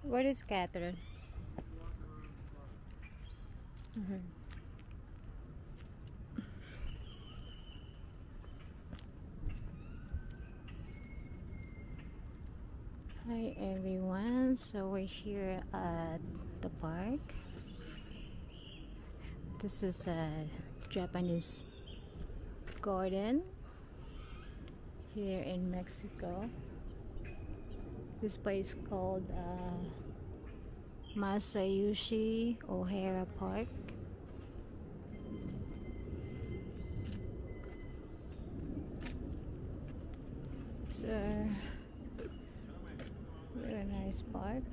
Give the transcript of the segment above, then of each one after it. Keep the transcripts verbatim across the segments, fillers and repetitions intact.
What is Catherine? Mhm. Hi everyone, so we're here at the park. This is a Japanese garden here in Mexico. This place called uh, Masayoshi O'Hara Park. It's a really nice park.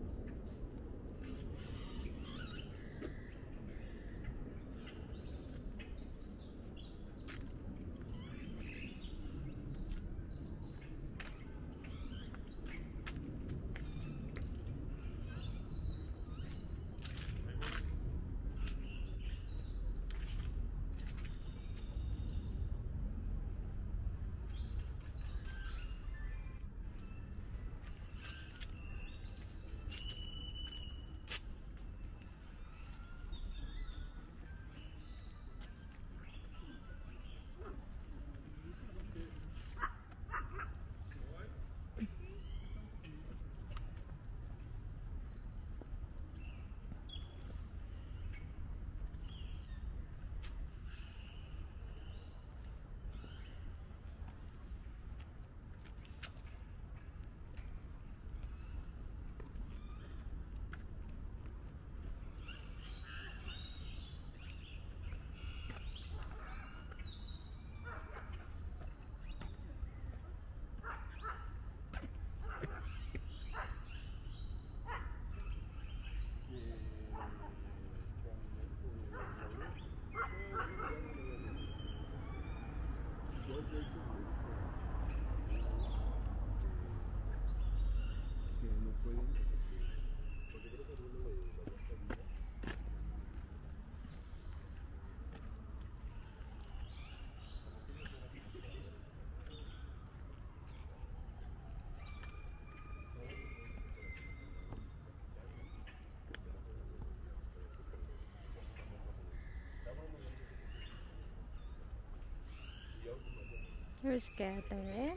Here's Catherine.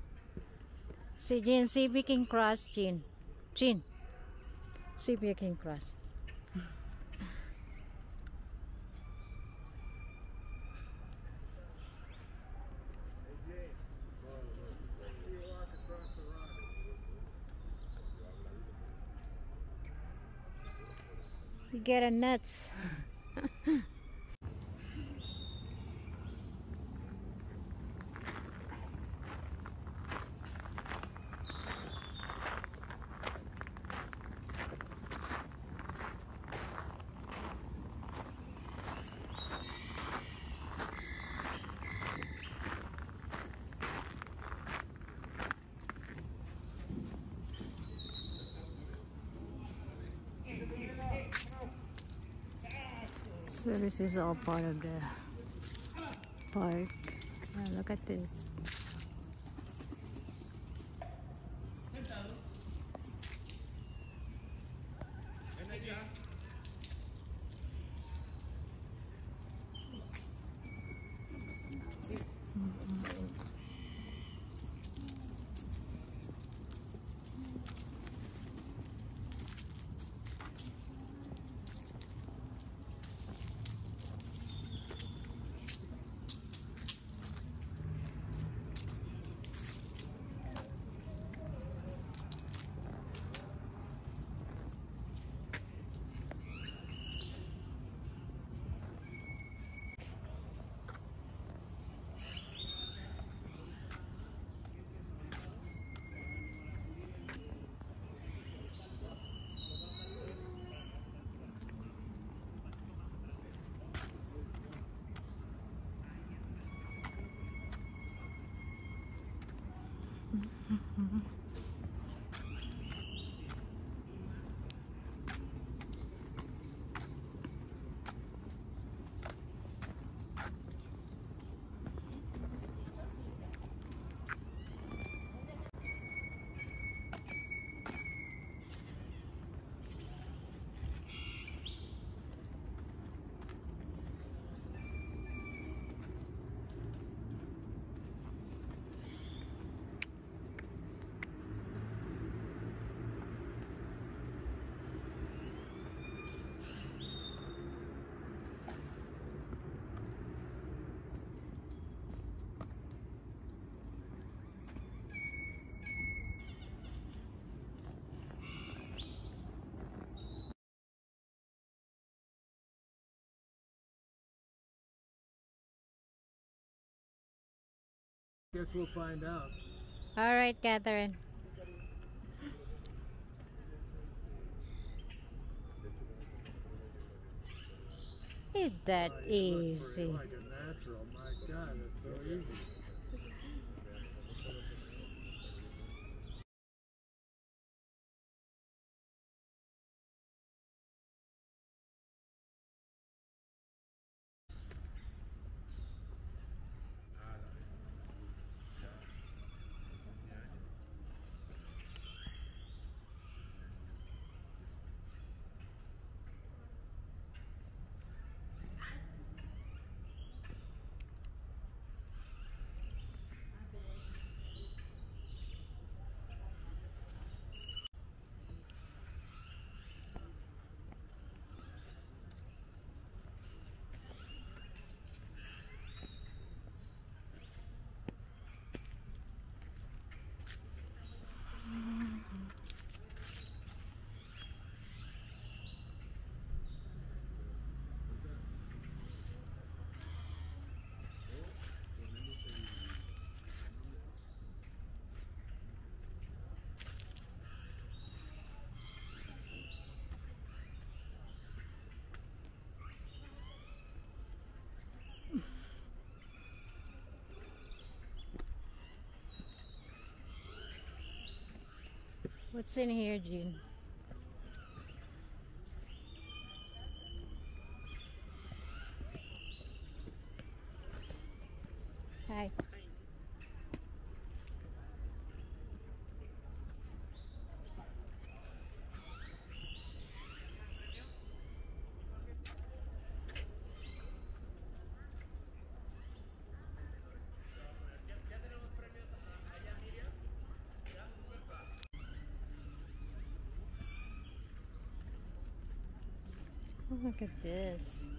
Si Jean, see if we can cross, Jean. Jean, see if we can cross. You get a nuts. So this is all part of the park. Oh, look at this. Guess we'll find out. All right, Catherine. Is that Oh, you look easy? pretty like a natural. My God, that's so easy. What's in here, Jean? Hi. Oh, look at this.